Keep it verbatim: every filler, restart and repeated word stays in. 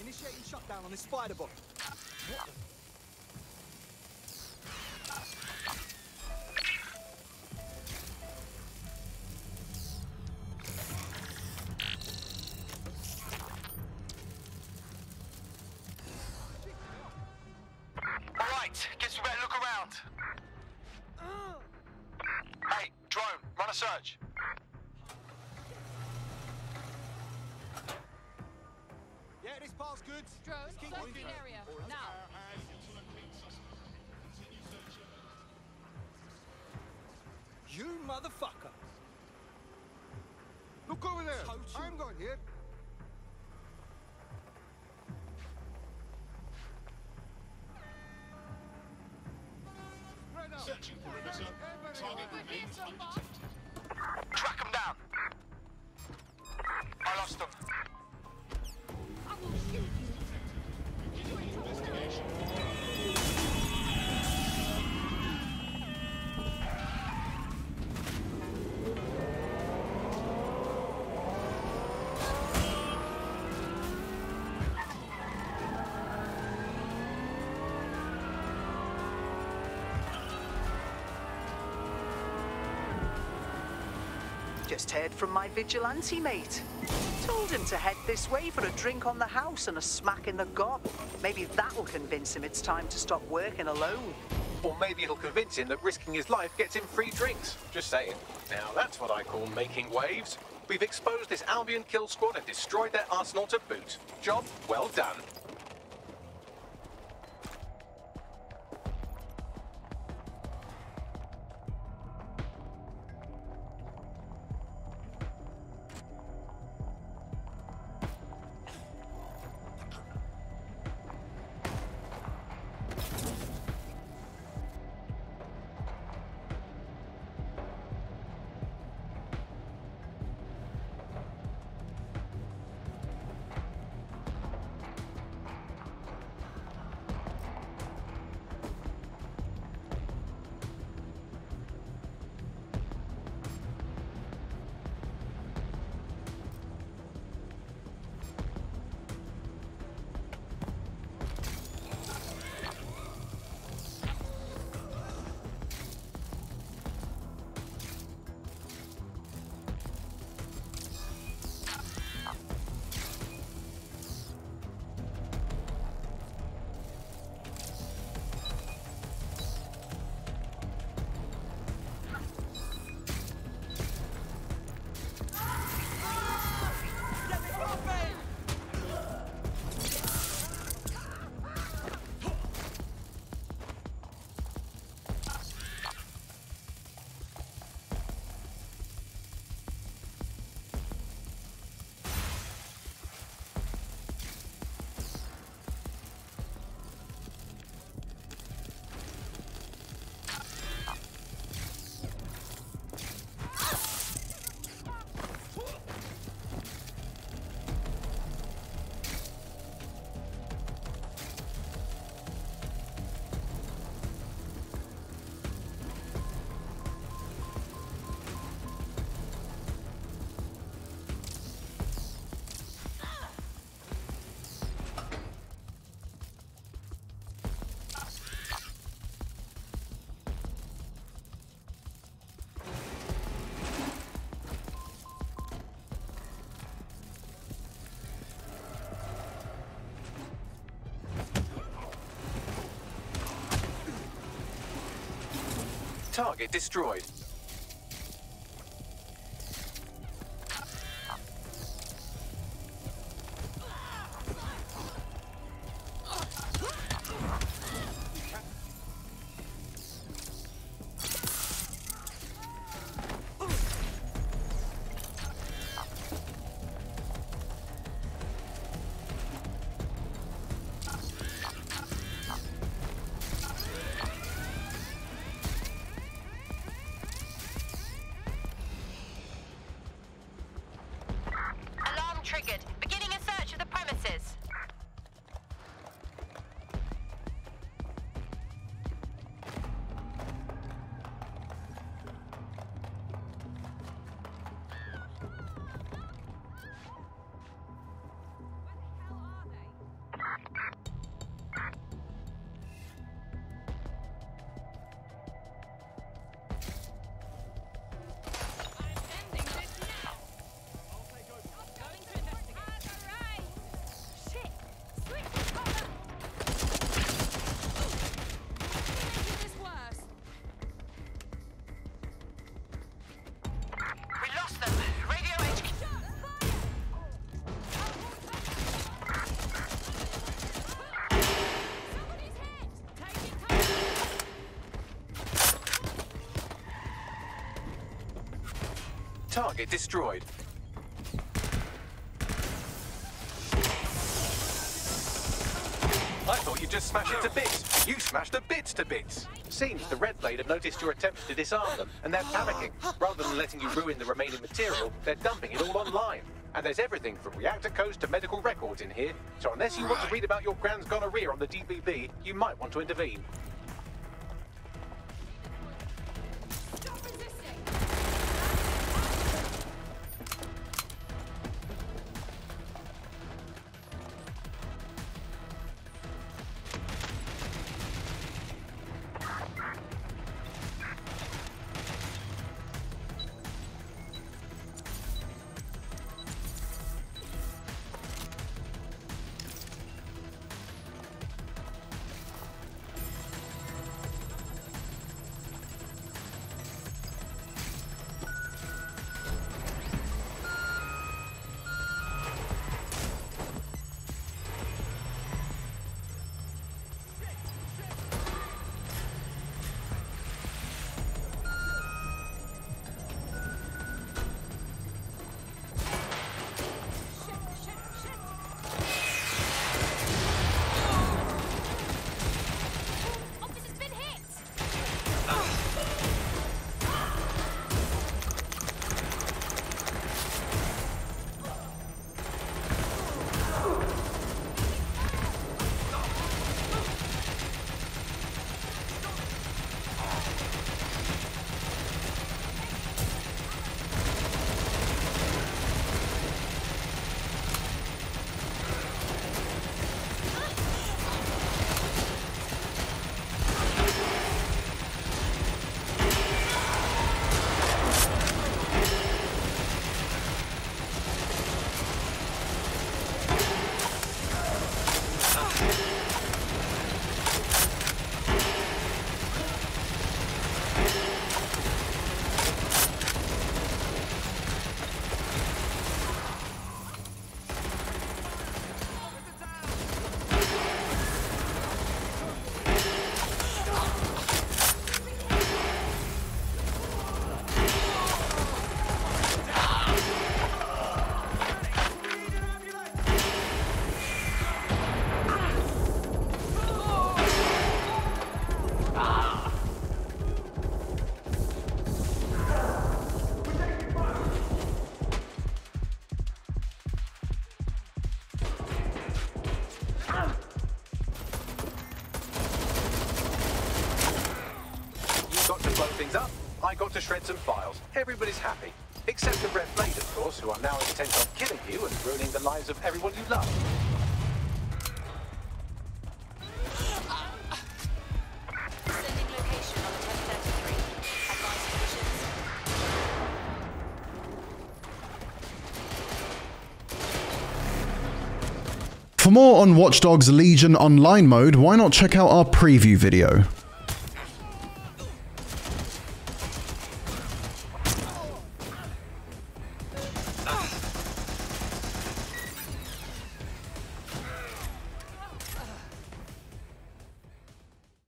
Initiating shutdown on this spider bomb. What the... Alright, guess we better look around. Hey, drone, run a search. Yeah, this part's good. Drone, Let's keep searching moving. area, now. You motherfucker! Look over there! Total. I'm going here. Right now. Searching perimeter. Target remains undetected. Track them down. I lost them. I will shoot you. Beginning investigation. Just heard from my vigilante mate. Told him to head this way for a drink on the house and a smack in the gob. Maybe that'll convince him it's time to stop working alone. Or maybe it'll convince him that risking his life gets him free drinks. Just saying. Now that's what I call making waves. We've exposed this Albion kill squad and destroyed their arsenal to boot. Job well done. Target destroyed. Triggered. Beginning a search of the premises. Where the hell are they? Target destroyed. I thought you'd just smash it to bits. You smashed the bits to bits. Seems the Red Blade have noticed your attempts to disarm them, and they're panicking. Rather than letting you ruin the remaining material, they're dumping it all online. And there's everything from reactor codes to medical records in here, so unless you want to read about your grand's gonorrhea on the D B B, you might want to intervene. Stop resisting. things up, I got to shred some files. Everybody's happy. Except the Red Blade, of course, who are now intent on killing you and ruining the lives of everyone you love. Sending location on ten thirty-three. Advise conditions. For more on Watch Dogs Legion online mode, why not check out our preview video.